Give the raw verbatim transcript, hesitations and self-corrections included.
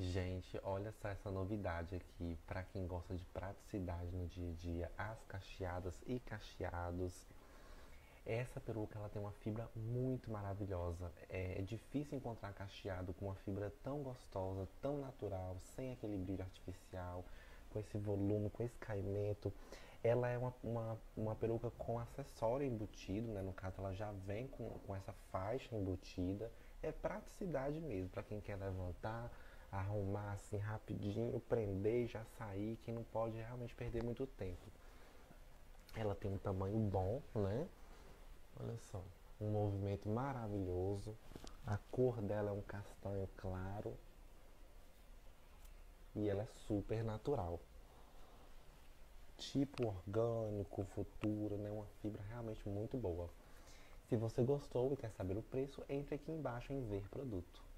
Gente, olha só essa novidade aqui. Para quem gosta de praticidade no dia a dia, as cacheadas e cacheados. Essa peruca ela tem uma fibra muito maravilhosa. É, é difícil encontrar cacheado com uma fibra tão gostosa, tão natural, sem aquele brilho artificial, com esse volume, com esse caimento. Ela é uma, uma, uma peruca com acessório embutido, né? No caso, ela já vem com, com essa faixa embutida. É praticidade mesmo, para quem quer levantar, arrumar assim rapidinho, prender e já sair, quem não pode realmente perder muito tempo. Ela tem um tamanho bom, né? Olha só, um movimento maravilhoso. A cor dela é um castanho claro e ela é super natural. Tipo orgânico, futuro, né? Uma fibra realmente muito boa. Se você gostou e quer saber o preço, entre aqui embaixo em ver produto.